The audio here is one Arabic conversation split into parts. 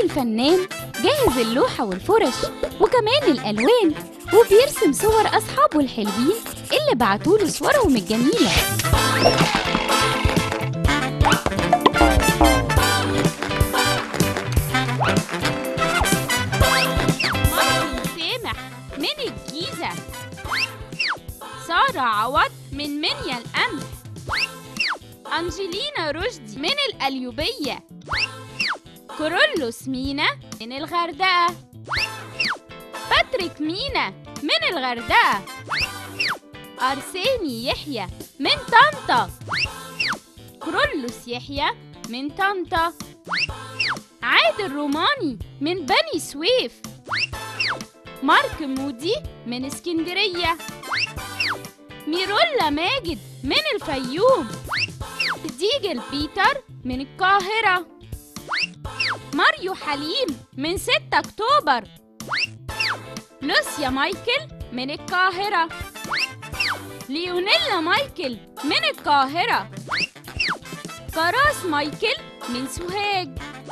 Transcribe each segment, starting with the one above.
كوجي الفنان جاهز اللوحة والفرش وكمان الألوان، وبيرسم صور أصحابه الحلوين اللي بعتوله صورهم الجميلة. سامح من الجيزة، سارة عوض من منيا القمح، انجيلينا رشدي من القليوبية، كيرلس مينا من الغردقة، باتريك مينا من الغردقة، ارساني يحيى من طنطا، كيرلس يحيى من طنطا، عادل روماني من بني سويف، مارك مودي من اسكندرية، ميرولا ماجد من الفيوم، فلديجل بيتر من القاهرة، ماريو حليم من 6 أكتوبر، لوسيا مايكل من القاهرة، ليونيلا مايكل من القاهرة، كاراس مايكل من سوهاج،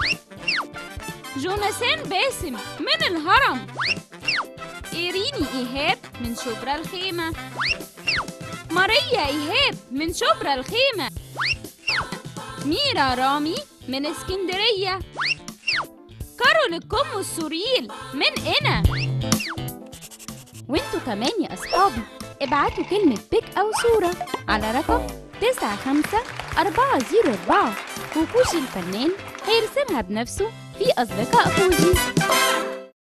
جوناثان باسم من الهرم، إيريني إيهاب من شبرا الخيمة، ماريا إيهاب من شبرا الخيمة، ميرا رامي من اسكندرية، كارول الكم السوريل من قنا. وانتوا كمان يا أصحابي ابعتوا كلمة بيك أو صورة على رقم 95404 وكوجي الفنان هيرسمها بنفسه في أصدقاء كوجي.